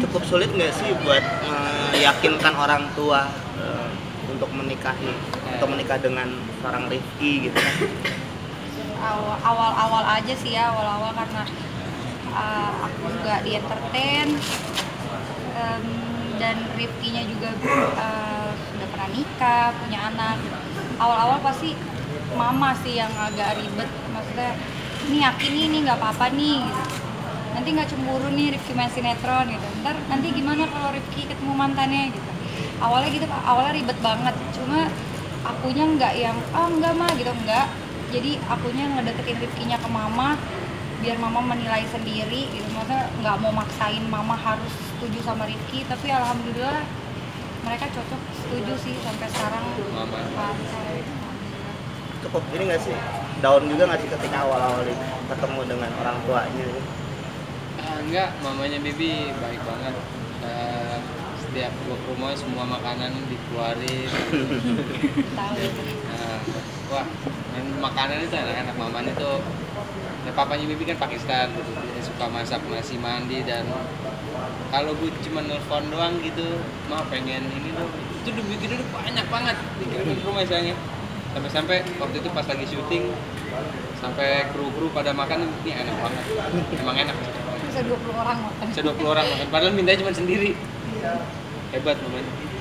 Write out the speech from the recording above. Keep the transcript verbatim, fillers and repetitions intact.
cukup sulit nggak sih buat meyakinkan orang tua uh, untuk menikahi atau menikah dengan seorang Rifki gitu kan? Awal-awal aja sih ya, awal-awal karena uh, aku nggak di entertain um, dan Rifkinya juga uh, sudah pernah nikah, punya anak. Awal-awal pasti mama sih yang agak ribet, maksudnya ini yakin ini nggak apa-apa nih gitu. Nanti nggak cemburu nih Rifki main sinetron gitu, ntar nanti gimana kalau Rifki ketemu mantannya gitu. Awalnya gitu, awalnya ribet banget, cuma akunya nggak yang ah oh, enggak mah gitu, enggak. Jadi akunya ngedeketin Rifkinya ke mama biar mama menilai sendiri gitu, maksudnya nggak mau maksain mama harus setuju sama Rifki, tapi alhamdulillah mereka cocok, setuju sih sampai sekarang. Mama. Cukup ini nggak sih, down juga nggak sih ketika awal-awal ketemu dengan orang tuanya? Ah, enggak, mamanya Bibi baik banget. Uh, setiap gua ke rumah semua makanan dikeluarin. Tahu. Nah, wah, dan makanan itu enak-enak. Mamanya tuh, nah, papanya Bibi kan Pakistan gitu, dia suka masak nasi mandi, dan kalau gue cuma nelfon doang gitu, mah pengen ini dong, itu dibikin udah banyak banget dikirim ke rumah sayangnya. Sampai-sampai waktu itu pas lagi syuting, sampai kru-kru pada makan, ini enak banget, emang enak. Bisa dua puluh orang makan. Bisa dua puluh orang makan, padahal mintanya cuma sendiri. Hebat mamanya.